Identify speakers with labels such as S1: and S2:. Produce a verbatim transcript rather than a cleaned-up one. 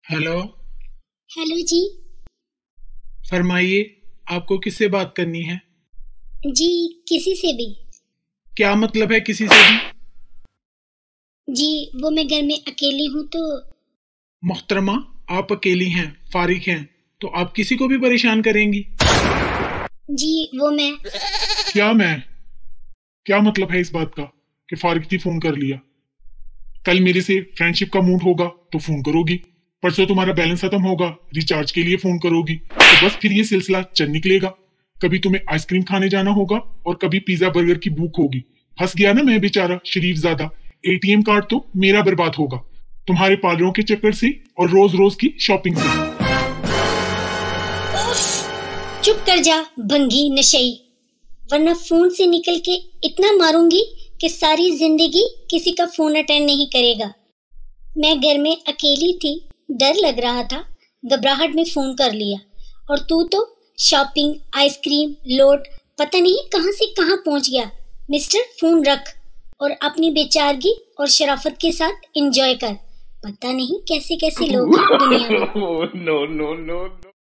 S1: Hello.
S2: Hello जी।
S1: फरमाइए, आपको किससे बात करनी है?
S2: जी किसी से भी।
S1: क्या मतलब है किसी से भी?
S2: जी वो मैं घर में अकेली हूँ तो।
S1: मोहतरमा, आप अकेली हैं, फारिग हैं, तो आप किसी को भी परेशान करेंगी?
S2: जी वो मैं।
S1: क्या मैं? क्या मतलब है इस बात का कि फारिग थी फोन कर लिया? कल मेरे से फ्रेंडशिप का मूड होगा तो फोन करोगी, परसों तुम्हारा बैलेंस खत्म होगा, रिचार्ज के लिए फोन करोगी, तो बस फिर ये सिलसिला चल निकलेगा। कभी तुम्हें आइसक्रीम खाने जाना होगा और कभी पिज्जा बर्गर की भूख होगी। फंस गया ना मैं बेचारा शरीफ ज्यादा। एटीएम कार्ड तो मेरा बर्बाद होगा तुम्हारे पार्लरों के चक्कर से और रोज रोज की शॉपिंग से।
S2: उफ, चुप कर जा भंगी नशई, वरना फोन से निकल के इतना मारूंगी कि सारी जिंदगी किसी का फोन अटेंड नहीं करेगा। मैं घर में अकेली थी, डर लग रहा था, घबराहट में फोन कर लिया, और तू तो शॉपिंग, आइसक्रीम, लोड, पता नहीं कहां से कहां पहुंच गया। मिस्टर फोन रख और अपनी बेचारगी और शराफत के साथ एंजॉय कर। पता नहीं कैसे कैसे लोग हैं दुनिया में।
S3: no, no, no, no.